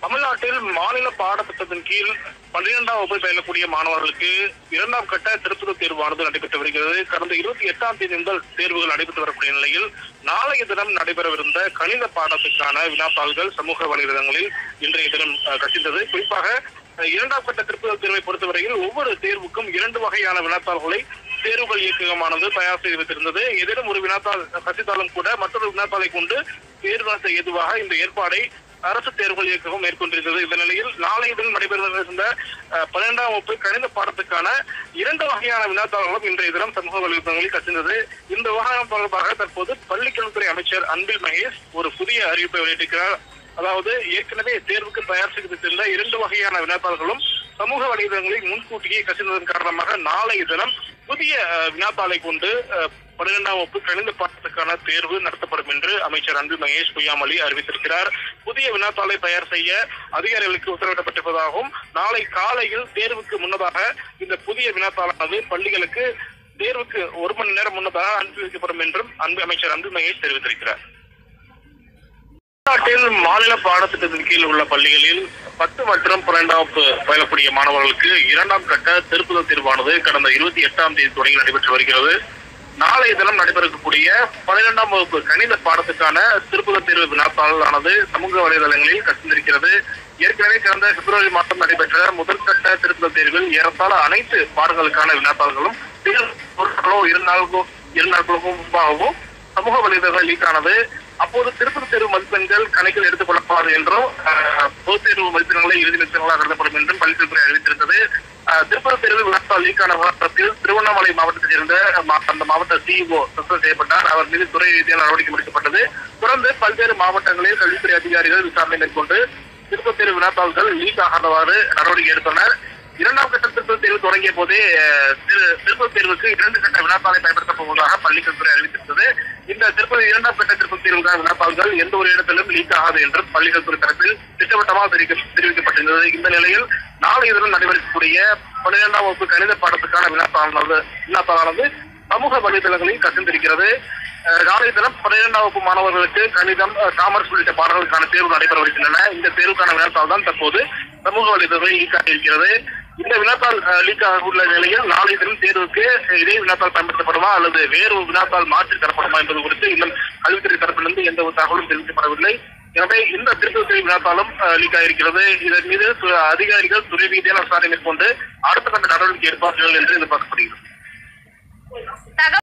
தமிழ்நாட்டில் மாநில பாடத்திட்டத்தின் கீழ் 12ஆம் வகுப்பு பயிலக்கூடிய மாணவர்களுக்கு 2ஆம் கட்ட திருப்புதல் தேர்வானது நடைபெற்று வருகிறது. கடந்த 28ஆம் தேதி முதல் தேர்வுகள் நடைபெற்று வரக்கூடிய நிலையில் நாளைய தினம் நடைபெறவிருந்த கணித பாடத்துக்கான வினாத்தாள்கள் சமூக வலைதளங்களில் இன்றைய தினம் கசிந்தது. குறிப்பாக 2ஆம் கட்ட திருப்புதல் தேர்வை பொறுத்தவரையில் ஒவ்வொரு தேர்வுக்கும் 2 வகையான வினாத்தாள்களை தேர்வுகள் இயக்ககமானது தயார் செய்து வைத்திருந்தது. ஏதேனும் ஒரு வினாத்தாள் கசித்தாலும் கூட மற்றொரு வினாத்தாளை கொண்டு தேர்வு நடத்த ஏதுவாக இந்த ஏற்பாடை அரசு தேர்வுகள் இயக்ககம் மேற்கொண்டிருந்தது. இந்த நிலையில் நாளைய தினம் நடைபெறவிருந்த 12ஆம் வகுப்பு கணித பாடத்துக்கான 2 வகையான வினாத்தாள்களும் இன்றைய தினம் சமூக வலைதளங்களில் கசிந்தது. இந்த விவகாரம் தொடர்பாக தற்போது பள்ளிக்கல்வித்துறை அமைச்சர் அன்பில் மகேஷ் ஒரு புதிய அறிவிப்பை வெளியிட்டிருக்கிறார். அதாவது ஏற்கனவே தேர்வுக்கு தயார் செய்து வைத்திருந்த 2 வகையான வினாத்தாள்களும் சமூக வலைதளங்களில் முன்கூட்டியே கசிந்ததன் காரணமாக நாளைய தினம் புதிய வினாத்தாளை கொண்டு 12ஆம் வகுப்பு கணித பாடத்துக்கான தேர்வு நடத்தப்படும் என்று அமைச்சர் அன்பில் மகேஷ் பொய்யாமொழி அறிவித்திருக்கிறார். புதிய வினாத்தாளை தயார் செய்ய அதிகாரிகளுக்கு உத்தரவிடப்பட்டிருப்பதாகவும் நாளை காலையில் தேர்வுக்கு முன்னதாக இந்த புதிய வினாத்தாளானது பள்ளிகளுக்கு தேர்வுக்கு 1 மணி நேரம் முன்னதாக அனுப்பி வைக்கப்படும் என்றும் அமைச்சர் அன்பில் மகேஷ் தெரிவித்திருக்கிறார். தமிழ்நாட்டில் மாநில பாடத்திட்டத்தின் கீழ் உள்ள பள்ளிகளில் 10 மற்றும் 12ஆம் வகுப்பு பயிலக்கூடிய மாணவர்களுக்கு 2ஆம் கட்ட திருப்புதல் தேர்வானது கடந்த 28ஆம் தேதி தொடங்கி நடைபெற்று வருகிறது. நாளைய தினம் நடைபெறக்கூடிய 12ஆம் வகுப்பு கணித பாடத்துக்கான திருப்புதல் தேர்வு வினாத்தாளானது சமூக வலைதளங்களில் கசிந்திருக்கிறது. ஏற்கனவே கடந்த பிப்ரவரி மாதம் நடைபெற்ற முதற்கட்ட திருப்புதல் தேர்வில் ஏறத்தாழ அனைத்து பாடங்களுக்கான வினாத்தாள்களும் 2 நாட்களுக்கும் முன்பாகவும் சமூக வலைதளங்கள் லீக் ஆனது. அப்போது திருப்புதல் தேர்வு மதிப்பெண்கள் கணக்கில் எடுத்துக் கொள்ளப்படாது என்றும் பொதுத் தேர்வு மதிப்பெண்களை இறுதி மதிப்பெண்களாக கருதப்படும் என்றும் பள்ளிக்கல்வித்துறை அறிவித்திருந்தது. திருப்புதல் தேர்வு வினாத்தாள் லீக் ஆன விவகாரத்தில் திருவண்ணாமலை மாவட்டத்தைச் சேர்ந்த அந்த மாவட்ட சிஇஓ சஸ்பெண்ட் செய்யப்பட்டார். அவர் மீது துறை ரீதியான நடவடிக்கை எடுக்கப்பட்டது. தொடர்ந்து பல்வேறு மாவட்டங்களில் கல்வித்துறை அதிகாரிகள் விசாரணை மேற்கொண்டு திருப்புதல் தேர்வு வினாத்தாள்கள் லீக் ஆகாதவாறு நடவடிக்கை எடுத்தனர். 2ஆம் கட்ட திருப்புதல் தேர்வு தொடங்கிய போதே திருப்புதல் தேர்வுக்கு 2 கட்ட வினாத்தாளை பயன்படுத்தப் போவதாக பள்ளிக்கல்வித்துறை அறிவித்திருந்தது. இந்த 2ஆம் கட்ட திருப்புதல் தேர்வுக்கான வினாத்தாள்கள் எந்த ஒரு இடத்திலும் லீக் ஆகாது என்றும் பள்ளிக்கல்வித்துறை தரப்பில் திட்டவட்டமாக தெரிவிக்கப்பட்டிருந்தது. இந்த நிலையில் நாளைய தினம் நடைபெறக்கூடிய 12ஆம் வகுப்பு கணித பாடத்துக்கான வினாத்தாளானது சமூக வலைதளங்களில் கசிந்திருக்கிறது. நாளைய தினம் 12ஆம் வகுப்பு மாணவர்களுக்கு கணிதம், காமர்ஸ் உள்ளிட்ட பாடங்களுக்கான தேர்வு நடைபெறவிருக்கின்றன. இந்த தேர்வுக்கான வினாத்தாள் தான் தற்போது சமூக வலைதளங்களில் லீக் ஆகியிருக்கிறது. இந்த வினாத்தாள் லீக் ஆக உள்ள நிலையில் நாளைய தினம் தேர்வுக்கு இதே வினாத்தாள் பயன்படுத்தப்படுமா அல்லது வேறு வினாத்தாள் மாற்றி தரப்படுமா என்பது குறித்து இன்னும் கல்வித்துறை தரப்பிலிருந்து எந்த ஒரு தகவலும் தெரிவிக்கப்படவில்லை. எனவே இந்த திருப்புதல் தேர்வு வினாத்தாளும் லீக் ஆகியிருக்கிறது. இதன் மீது அதிகாரிகள் துறை ரீதியான விசாரணை மேற்கொண்டு அடுத்த கட்ட நடவடிக்கை எடுப்பார்கள் என்று எதிர்பார்க்கப்படுகிறது.